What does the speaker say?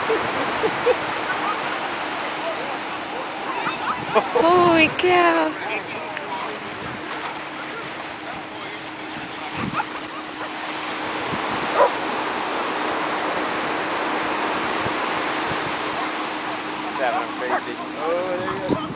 Holy cow. Having a crazy. Oh, there you go.